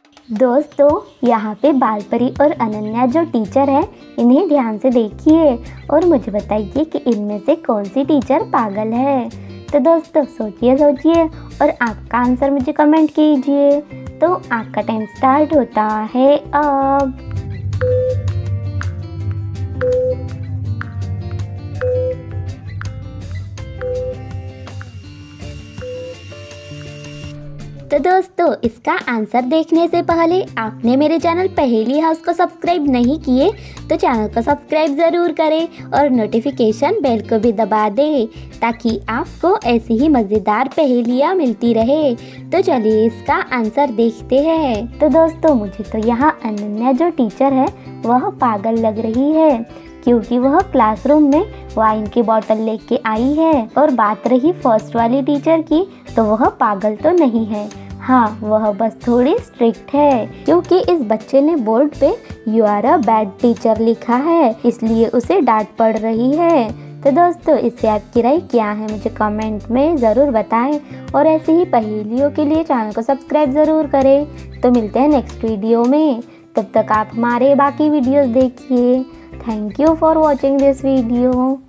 दोस्तों यहाँ पे बालपरी और अनन्या जो टीचर है, इन्हें ध्यान से देखिए और मुझे बताइए कि इनमें से कौन सी टीचर पागल है। तो दोस्तों सोचिए और आपका आंसर मुझे कमेंट कीजिए। तो आपका टाइम स्टार्ट होता है अब। तो दोस्तों इसका आंसर देखने से पहले आपने मेरे चैनल पहेली हाउस को सब्सक्राइब नहीं किए तो चैनल को सब्सक्राइब ज़रूर करें और नोटिफिकेशन बेल को भी दबा दें ताकि आपको ऐसी ही मज़ेदार पहेलियाँ मिलती रहे। तो चलिए इसका आंसर देखते हैं। तो दोस्तों मुझे तो यहाँ अनन्या जो टीचर है वह पागल लग रही है, क्योंकि वह क्लासरूम में वाइन की बोतल लेके आई है। और बात रही फर्स्ट वाली टीचर की, तो वह पागल तो नहीं है, हाँ वह बस थोड़ी स्ट्रिक्ट है, क्योंकि इस बच्चे ने बोर्ड पे you are a bad teacher लिखा है, इसलिए उसे डांट पड़ रही है। तो दोस्तों इससे आपकी राय क्या है मुझे कमेंट में ज़रूर बताएं और ऐसे ही पहेलियों के लिए चैनल को सब्सक्राइब ज़रूर करें। तो मिलते हैं नेक्स्ट वीडियो में, तब तक आप हमारे बाकी वीडियोस देखिए। Thank you for watching this video.